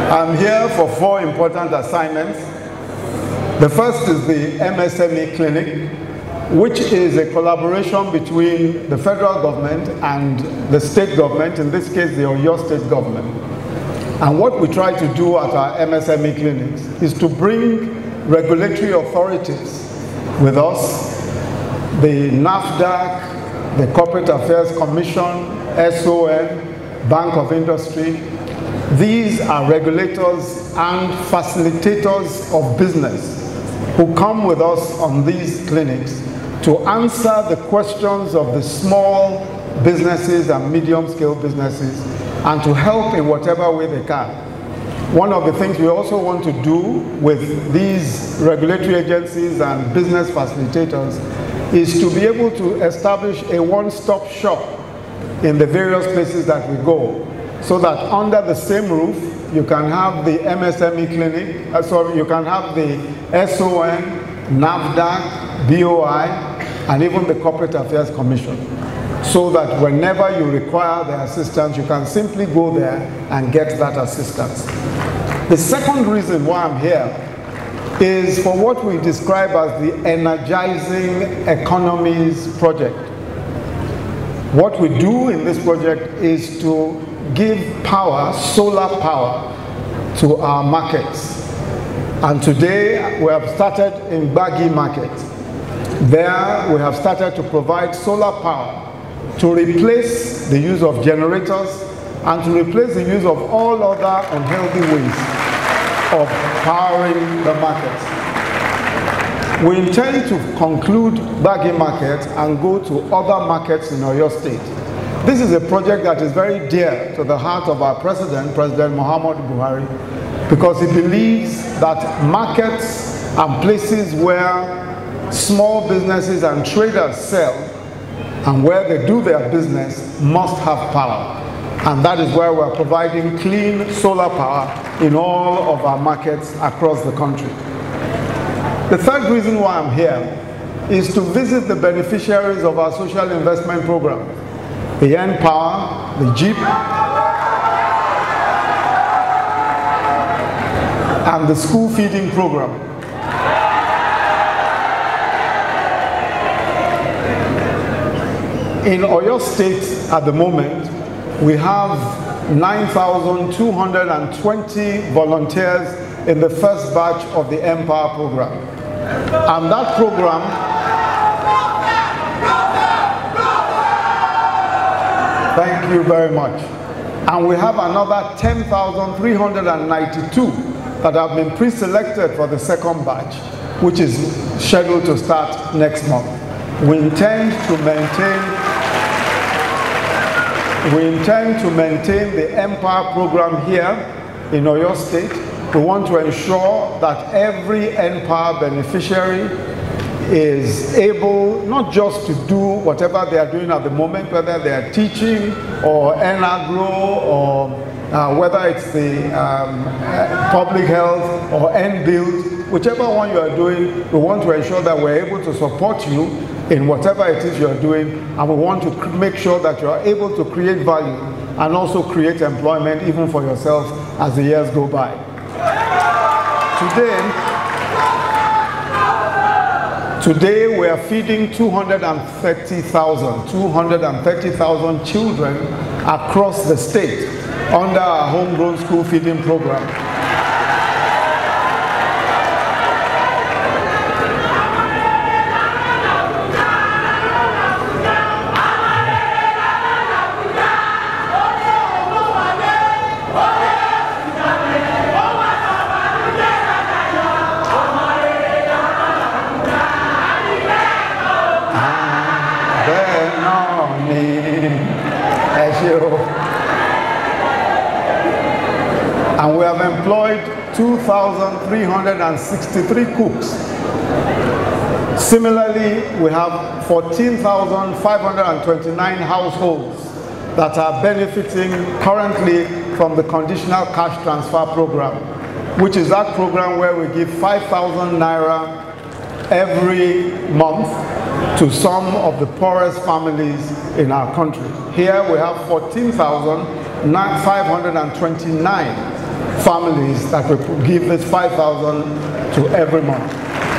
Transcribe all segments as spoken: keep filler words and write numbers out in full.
I'm here for four important assignments. The first is the M S M E Clinic, which is a collaboration between the federal government and the state government, in this case the Oyo State government. And what we try to do at our M S M E clinics is to bring regulatory authorities with us, the NAFDAC, the Corporate Affairs Commission, S O N, Bank of Industry. These are regulators and facilitators of business who come with us on these clinics to answer the questions of the small businesses and medium-scale businesses and to help in whatever way they can. One of the things we also want to do with these regulatory agencies and business facilitators is to be able to establish a one-stop shop in the various places that we go, so that under the same roof you can have the M S M E clinic, uh, sorry, you can have the S O N, NAFDAC, B O I, and even the Corporate Affairs Commission, so that whenever you require their assistance, you can simply go there and get that assistance. The second reason why I'm here is for what we describe as the Energizing Economies project. What we do in this project is to give power, solar power, to our markets. And today we have started in Gbagi market. There we have started to provide solar power to replace the use of generators and to replace the use of all other unhealthy ways of powering the market. We intend to conclude Gbagi market and go to other markets in Oyo State. This is a project that is very dear to the heart of our president, President Muhammadu Buhari, because he believes that markets and places where small businesses and traders sell and where they do their business must have power. And that is why we're providing clean solar power in all of our markets across the country. The third reason why I'm here is to visit the beneficiaries of our social investment program, the N-Power, the Jeep, and the school feeding program. In Oyo State at the moment, we have nine thousand two hundred twenty volunteers in the first batch of the N-Power program. And that program thank you very much. And we have another ten thousand three hundred ninety-two that have been pre-selected for the second batch, which is scheduled to start next month. We intend to maintain we intend to maintain the N-Power program here in Oyo State. We want to ensure that every N-Power beneficiary is able not just to do whatever they are doing at the moment, whether they are teaching or N-Agro or uh, whether it's the um, public health or N-Build, whichever one you are doing, we want to ensure that we're able to support you in whatever it is you're doing, and we want to make sure that you are able to create value and also create employment even for yourself as the years go by. Today, today we are feeding two hundred thirty thousand children across the state under our homegrown school feeding program. And we have employed two thousand three hundred sixty-three cooks. Similarly, we have fourteen thousand five hundred twenty-nine households that are benefiting currently from the conditional cash transfer program, which is that program where we give five thousand naira every month to some of the poorest families in our country. Here we have fourteen thousand five hundred twenty-nine families that we give this five thousand to every month.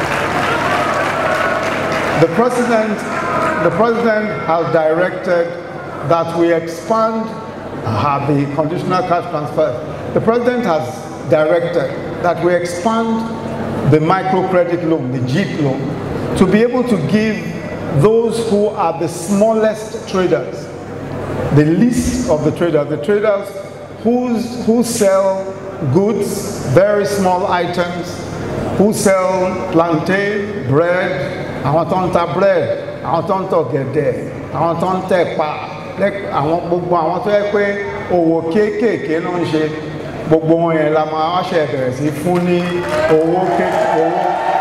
The President, the President has directed that we expand uh, the conditional cash transfer. The President has directed that we expand the microcredit loan, the JIT loan, to be able to give those who are the smallest traders, the least of the traders, the traders who's, who sell goods, very small items, who sell plantain, bread, àwọn tó ń ta bread, àwọn tó ń ta ọ̀gẹ̀dẹ̀, àwọn tó ń ta ẹ̀pà, àwọn gbogbo àwọn tó yẹ pé òwò kéékèèké ló ń ṣe, gbogbo wọn yẹn la máa ṣe bẹ̀rẹ̀ sí fún ní owó kéékèèké owó.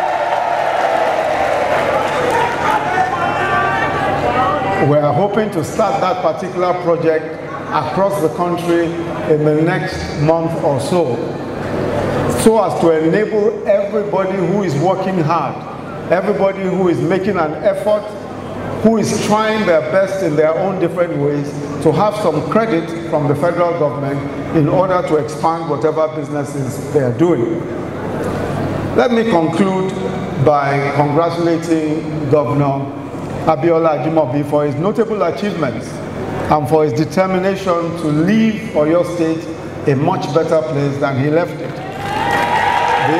We are hoping to start that particular project across the country in the next month or so, so as to enable everybody who is working hard, everybody who is making an effort, who is trying their best in their own different ways, to have some credit from the federal government in order to expand whatever businesses they are doing. Let me conclude by congratulating Governor Abiola Ajimobi for his notable achievements and for his determination to leave Oyo State a much better place than he left it. The,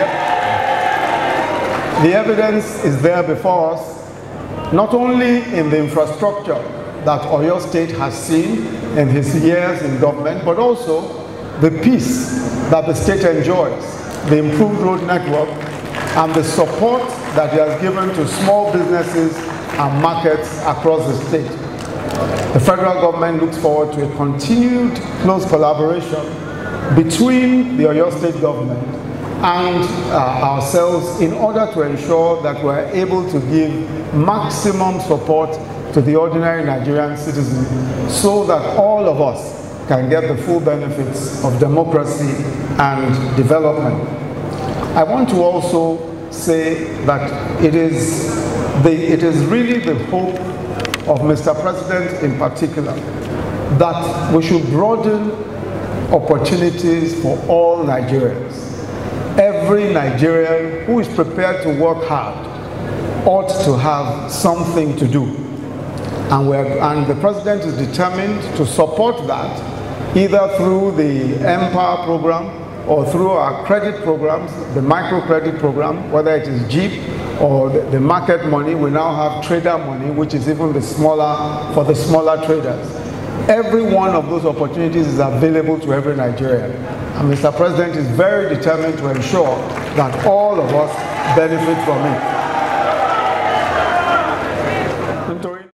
the evidence is there before us, not only in the infrastructure that Oyo State has seen in his years in government, but also the peace that the state enjoys, the improved road network, and the support that he has given to small businesses and markets across the state. The federal government looks forward to a continued close collaboration between the Oyo State government and uh, ourselves in order to ensure that we are able to give maximum support to the ordinary Nigerian citizen so that all of us can get the full benefits of democracy and development. I want to also say that it is, the, it is really the hope of Mister President in particular that we should broaden opportunities for all Nigerians. Every Nigerian who is prepared to work hard ought to have something to do. And, we're, and the President is determined to support that either through the Empower program or through our credit programs, the microcredit program, whether it is JIT or the, the market money. We now have trader money, which is even the smaller, for the smaller traders. Every one of those opportunities is available to every Nigerian. And Mister President is very determined to ensure that all of us benefit from it.